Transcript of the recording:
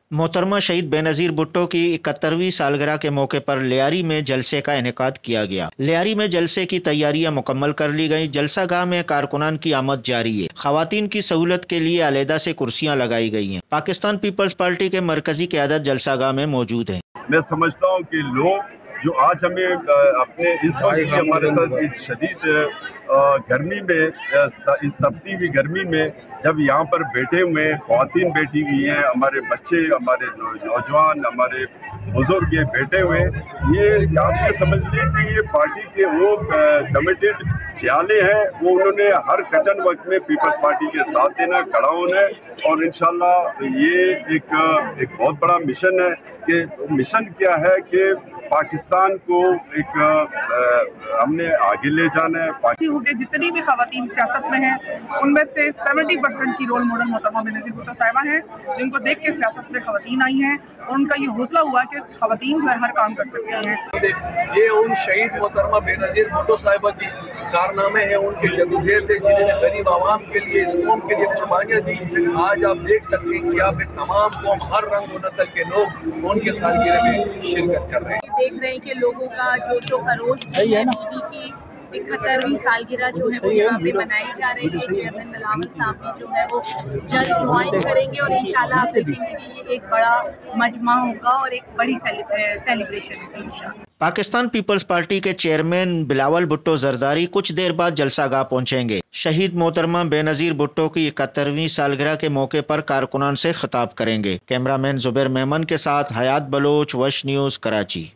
मोहतरमा शहीद बेनज़ीर भुट्टो की 71वीं सालगिरह के मौके पर लियारी में जलसे का इनेकाद किया गया। लियारी में जलसे की तैयारियां मुकम्मल कर ली गई। जलसा गाह में कारकुनान की आमद जारी है। खवातीन की सहूलत के लिए अलहदा से कुर्सियां लगाई गई हैं। पाकिस्तान पीपल्स पार्टी के मरकजी क़यादत जलसा गाह में मौजूद है। मैं समझता हूँ कि लोग जो आज हमें अपने इस वक्त की हमारे साथ इस शदीद गर्मी में, इस तपती हुई गर्मी में जब यहाँ पर बैठे हुए हैं, ख्वातीन बैठी हुई हैं, हमारे बच्चे, हमारे नौजवान, हमारे बुजुर्ग ये बैठे हुए हैं, ये आप ये समझ लें कि ये पार्टी के वो कमिटेड च्याले हैं। वो उन्होंने हर कठिन वक्त में पीपल्स पार्टी के साथ देना, खड़ा होना है और इंशाल्लाह ये एक बहुत बड़ा मिशन है। कि मिशन क्या है कि पाकिस्तान को एक हमने आगे ले जाना है। के जितनी भी खवातीन सियासत में हैं उनमें से 70% की रोल मॉडल मोहतरमा बेनज़ीर भुट्टो साहिबा हैं, जिनको देख के सियासत में खवातीन आई हैं और उनका ये हौसला हुआ कि खवातीन जो है हर काम कर सकती हैं। ये उन शहीद मोहतरमा बेनज़ीर भुट्टो साहिबा की कारनामे हैं, उनके जदोजहद है जिन्होंने गरीब आवाम के लिए, इस कौम के लिए कुर्बानियाँ दी। आज आप देख सकते हैं कि आप तमाम कौम, हर रंग और नस्ल के लोग उनके सालगिरह में शिरकत कर रहे हैं। देख रहे हैं कि लोगों का जोशो खरोश है। बीवी की 71वीं सालगिरह जो है वो यहाँ पे मनाई जा रही है। चेयरमैन बिलावल साहब भी जो है वो जल्द ज्वाइन करेंगे और इंशाल्लाह आप देखेंगे कि ये एक बड़ा मजमा होगा और एक बड़ी सेलिब्रेशन होगी इंशाल्लाह। पाकिस्तान पीपल्स पार्टी के चेयरमैन बिलावल भुट्टो जरदारी कुछ देर बाद जलसागाह पहुंचेंगे। शहीद मोहतरमा बेनज़ीर भुट्टो की 71वीं सालगिरह के मौके पर कारकुनान से खिताब करेंगे। कैमरामैन जुबैर मेमन के साथ हयात बलोच, वश न्यूज़, कराची।